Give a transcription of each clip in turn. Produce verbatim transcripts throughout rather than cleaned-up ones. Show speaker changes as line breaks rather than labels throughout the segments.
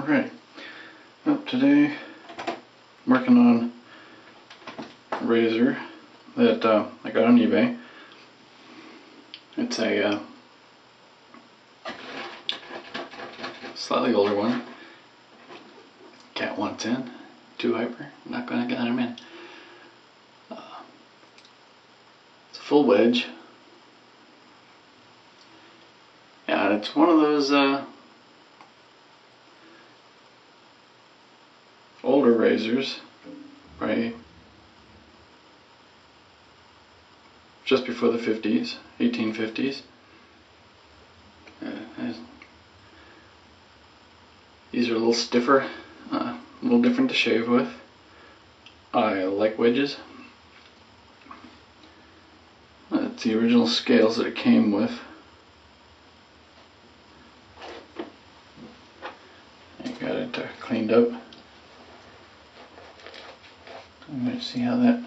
Alright, well, today I'm working on a razor that uh, I got on eBay. It's a uh, slightly older one, Cat one ten, two hyper. I'm not going to get them in. Uh, it's a full wedge. Yeah, it's one of those uh, older razors, right? Just before the fifties, eighteen fifties. Uh, these are a little stiffer, uh, a little different to shave with. I like wedges. That's the original scales that it came with. I got it uh, cleaned up. I'm going to see how that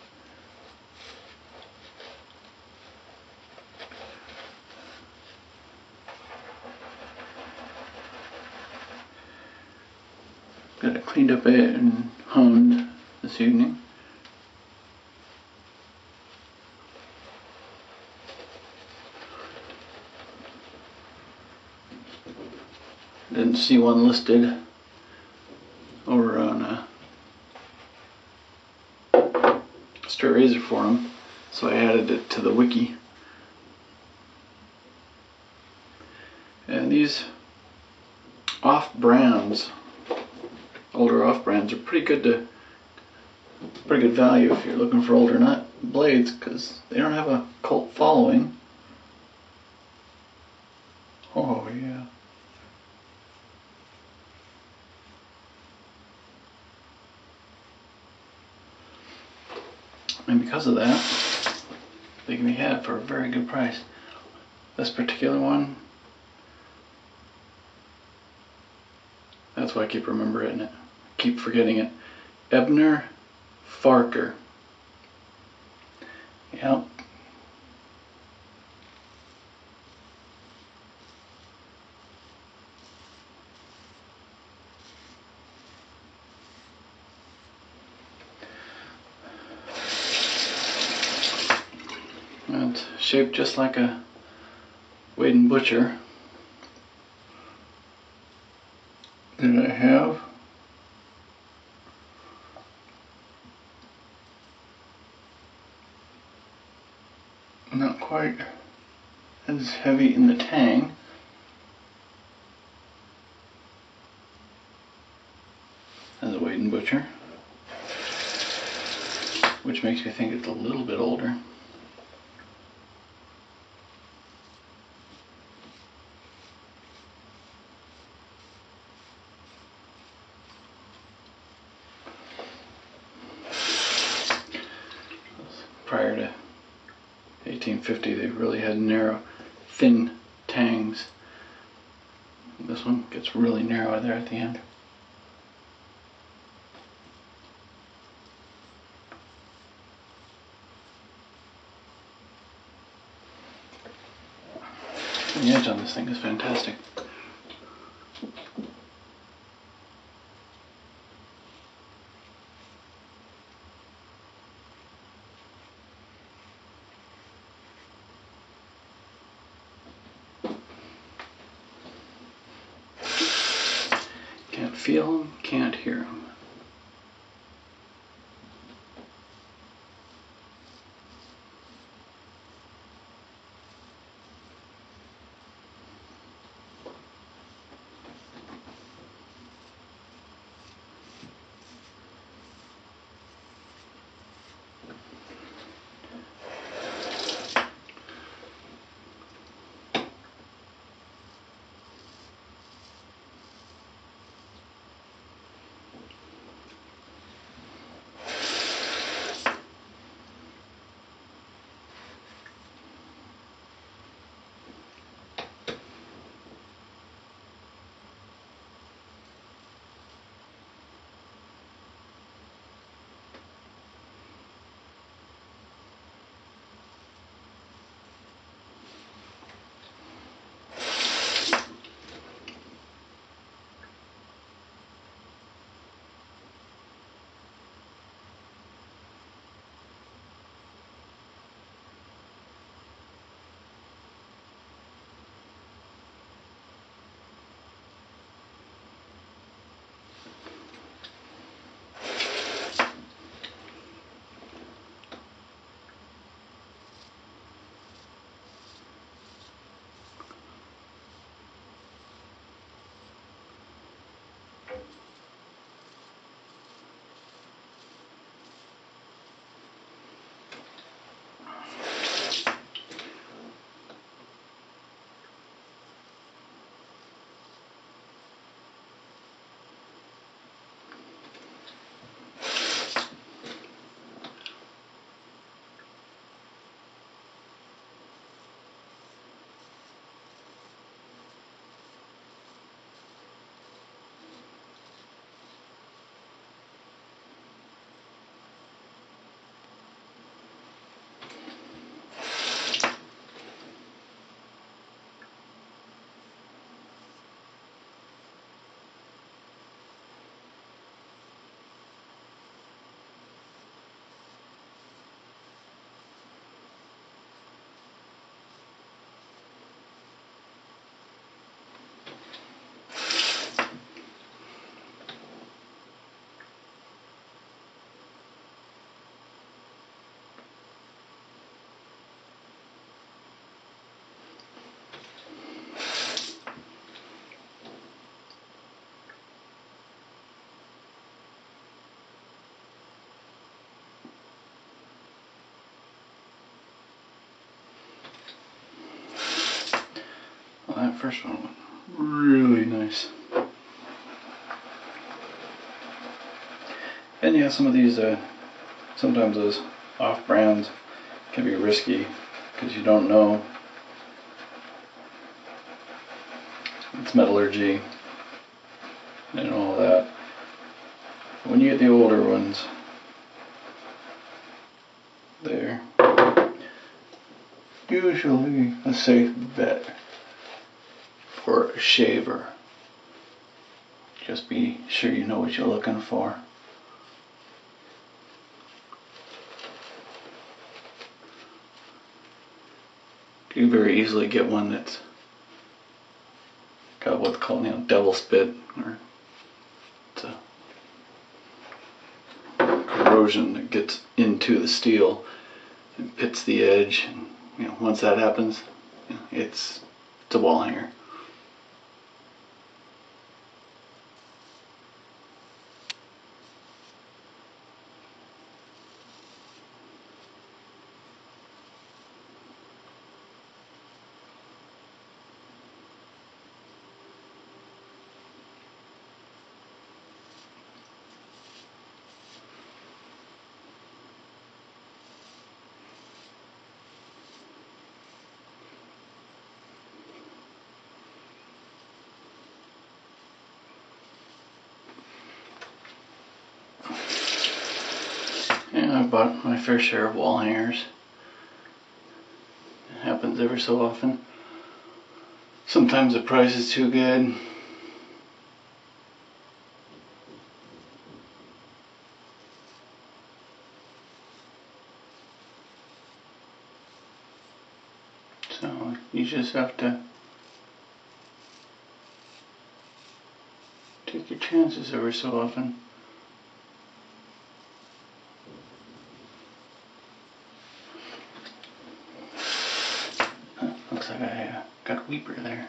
got it cleaned up and honed this evening. Didn't see one listed over on uh, Straight Razor forum, so I added it to the wiki. And these off brands, older off brands, are pretty good to pretty good value if you're looking for older nut blades, because they don't have a cult following. Oh yeah. And because of that, they can be had for a very good price. This particular one, that's why I keep remembering it. I keep forgetting it. Ebner Farker. Yep. It's shaped just like a Wade and Butcher that I have. Not quite as heavy in the tang as a Wade and Butcher, which makes me think it's a little bit older. Prior to eighteen fifty, they really had narrow, thin tangs. This one gets really narrow there at the end. And the edge on this thing is fantastic. Can't feel them, can't hear them. first one was really nice. And yeah, some of these, uh, sometimes those off-brands can be risky because you don't know its metallurgy and all that. When you get the older ones, they're usually a safe bet for a shaver. Just be sure you know what you're looking for. You can very easily get one that's got what's called, you know, double spit, or it's a corrosion that gets into the steel and pits the edge. And, you know, once that happens, you know, it's it's a wall hanger. Yeah, I bought my fair share of wall hangers. It happens every so often. Sometimes the price is too good. So you just have to take your chances every so often. Looks like I uh, got a weeper there.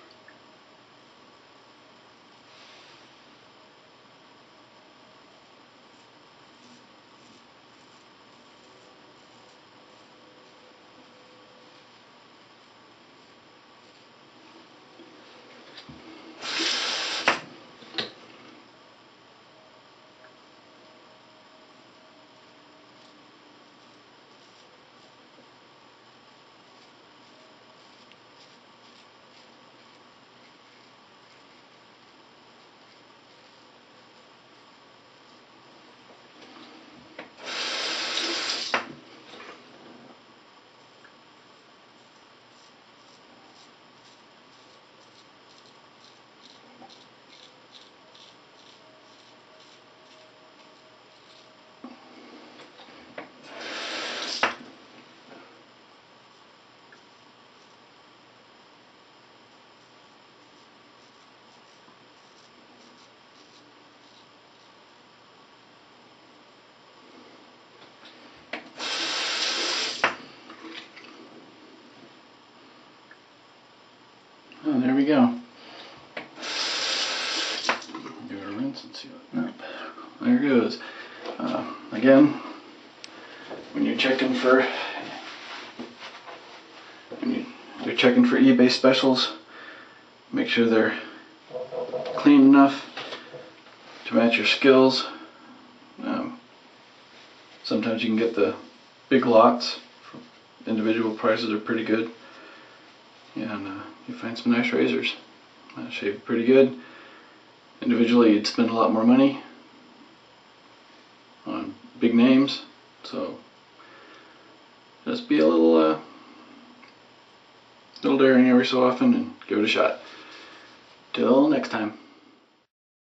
Oh, there we go. Give it a rinse and see what. Nope. There it goes. Uh, again, when you're checking for when you, you're checking for eBay specials, make sure they're clean enough to match your skills. Um, sometimes you can get the big lots. Individual prices are pretty good. And uh, you find some nice razors. Uh, shave pretty good. Individually, you'd spend a lot more money on big names. So just be a little, uh, little daring every so often and give it a shot. Till next time.